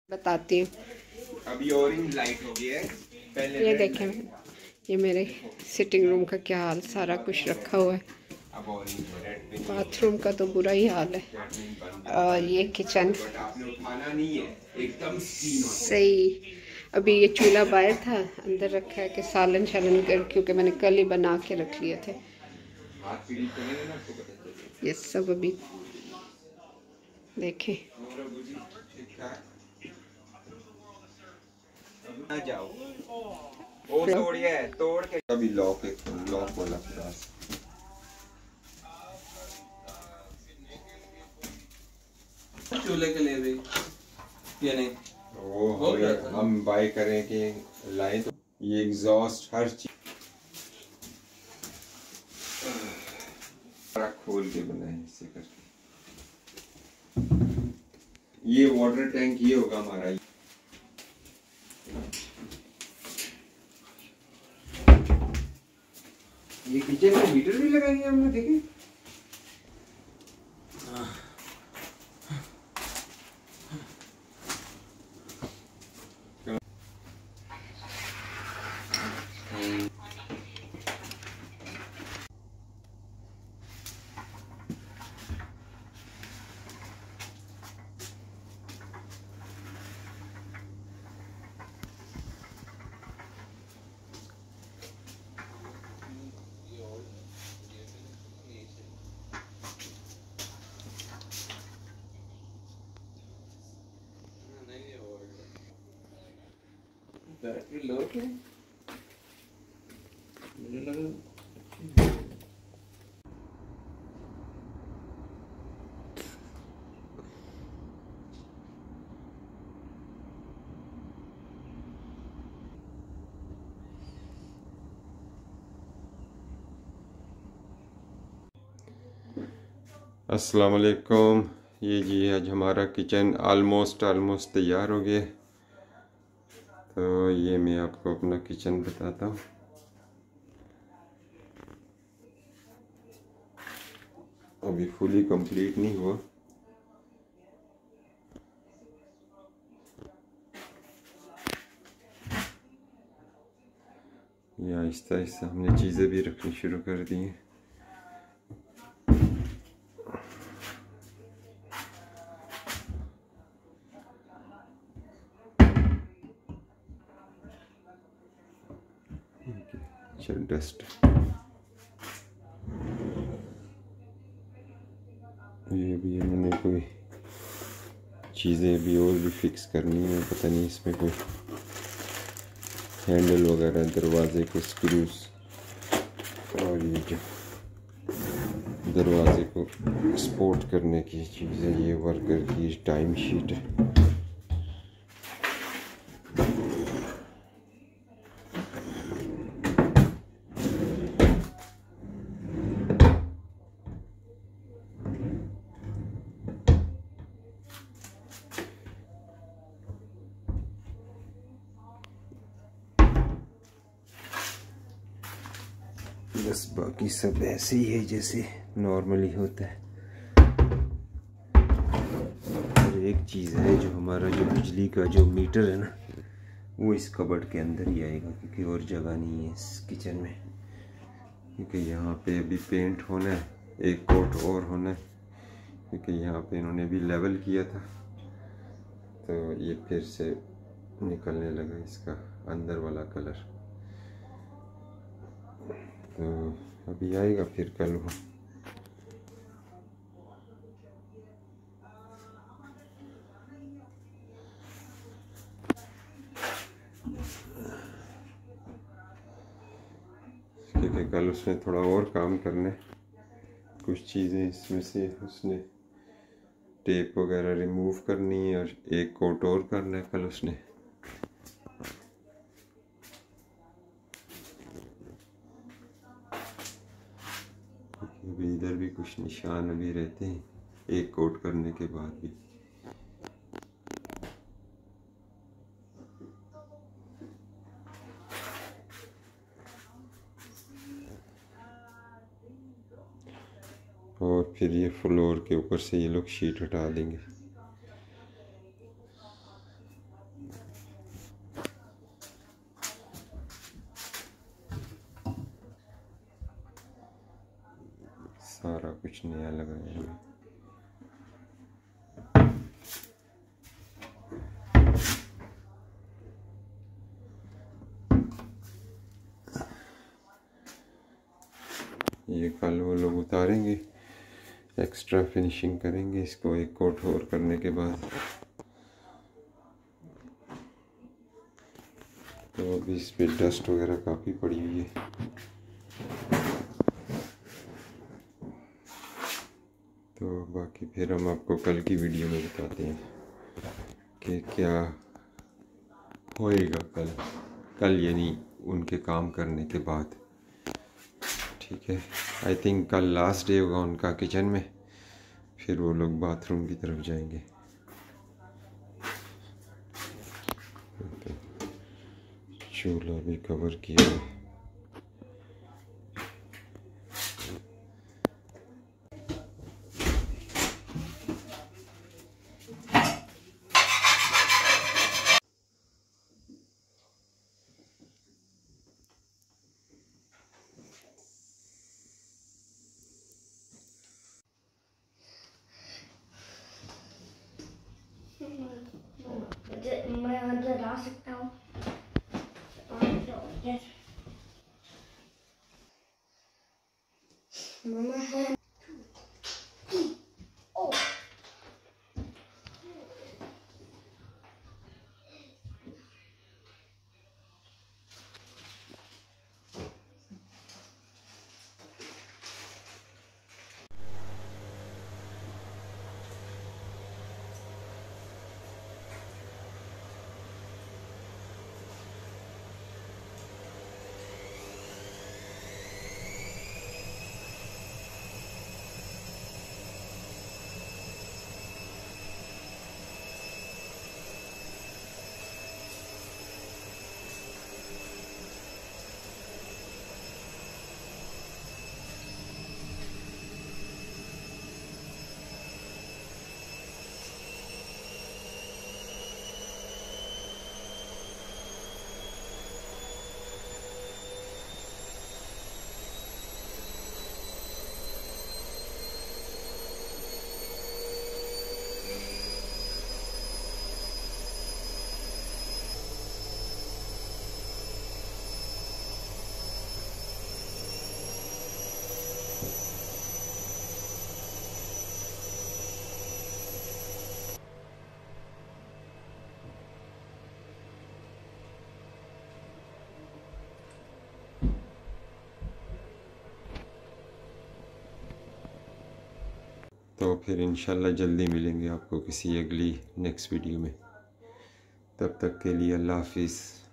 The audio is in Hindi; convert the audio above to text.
बताती हूँ। अभी ऑरेंज लाइट हो गई है, पहले ये रेड देखें, लाइट। ये मेरे सिटिंग रूम का क्या हाल, सारा कुछ रखा हुआ है। अब ऑरेंज रेड पे नहीं बाथरूम का तो बुरा ही हाल है। और ये किचन बट आपने उठाना नहीं है, एकदम स्टीम हो जाए। सही। अभी ये चूल्हा बाहर था, अंदर रखा है कि सालन शालन कर, क्योंकि मैंने कल ही बना के रख लिए थे। हाथ पीड़ी करेंगे ना आपको पता चलेगा। ये सब अभी देखें। और अब जी ठीक ठाक ना जाओ। वो तोड़िए, तोड़ के अभी लॉक वाला क्लास चूल्हे के लिए भी ये नहीं वो हम बाय करें कि लाए, तो ये एग्जॉस्ट हर चीज खोल के बनाए इससे करके। ये वाटर टैंक ये होगा हमारा। ये किचन में हीटर भी लगाएंगे हमने, देखे। बैटरी लो के मुझे लगा। अस्सलाम वालेकुम। ये जी आज हमारा किचन आलमोस्ट तैयार हो गया। तो ये मैं आपको अपना किचन बताता हूँ। अभी फुली कंप्लीट नहीं हुआ। ये आहिस्ता आहिस्ता हमने चीज़ें भी रखनी शुरू कर दी हैं। चल डस्ट, ये भी मैंने कोई चीज़ें भी और भी फिक्स करनी है। पता नहीं इसमें कोई हैंडल वगैरह, दरवाजे के स्क्रूज, और ये जो दरवाजे को सपोर्ट करने की चीज़ें, ये वर्कर की टाइम शीट है। बस बाकी सब ऐसे ही है जैसे नॉर्मली होता है। और एक चीज़ है, जो हमारा जो बिजली का जो मीटर है ना, वो इस कबर्ड के अंदर ही आएगा, क्योंकि और जगह नहीं है इस किचन में। क्योंकि यहाँ पे अभी पेंट होना है, एक कोट और होना है, क्योंकि यहाँ पे इन्होंने भी लेवल किया था, तो ये फिर से निकलने लगा इसका अंदर वाला कलर। तो अभी आएगा, फिर कल हो। क्योंकि कल उसने थोड़ा और काम करने, कुछ चीज़ें इसमें से उसने टेप वगैरह रिमूव करनी है, और एक कोट और करना है कल उसने। अभी इधर भी कुछ निशान अभी रहते हैं एक कोट करने के बाद भी। और फिर ये फ्लोर के ऊपर से ये लोग शीट हटा देंगे। नया लगाया है। ये कल वो लोग उतारेंगे, एक्स्ट्रा फिनिशिंग करेंगे इसको एक कोट और करने के बाद। तो अभी इस पे डस्ट वगैरह काफ़ी पड़ी हुई है। तो बाकी फिर हम आपको कल की वीडियो में बताते हैं कि क्या होएगा कल यानी उनके काम करने के बाद। ठीक है, आई थिंक कल लास्ट डे होगा उनका किचन में, फिर वो लोग बाथरूम की तरफ जाएंगे। चूल्हा भी कवर किया है। मैं अंदर आ सकता हूँ। मम्मा है। तो फिर इंशाल्लाह जल्दी मिलेंगे आपको किसी अगली नेक्स्ट वीडियो में। तब तक के लिए अल्लाह हाफिज़।